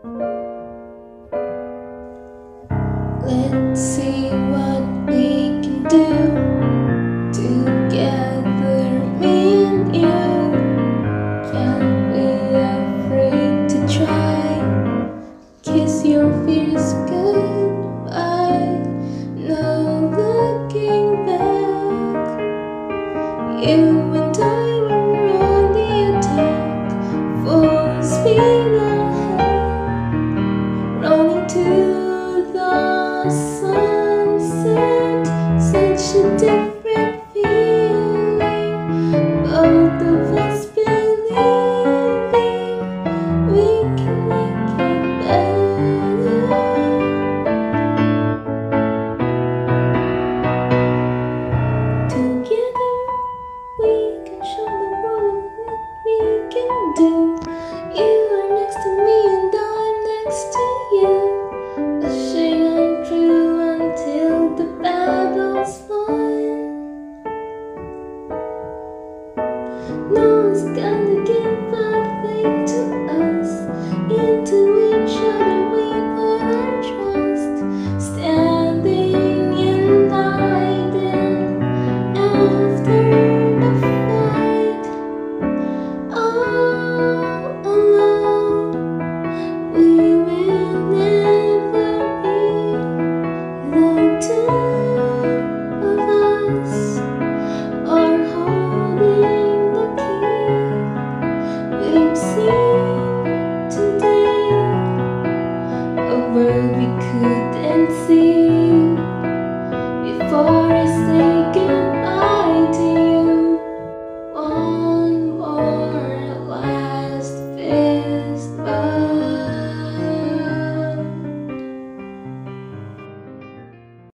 Let's see what we can do together, me and you. Can't be afraid to try. Kiss your fears goodbye. No looking back. You and I were on the attack, full speed ahead, running to the sunset. Such a different feeling, both of us believing we can make it better. Together we can show the world what we can do. You are next to me and I'm next to you, pushing on through until the battle's won. No one's gonna give a thing to us. Into each other we put our trust, standing united after the fight. All alone we will never be. The two of us are holding the key. We've seen today a world we couldn't see.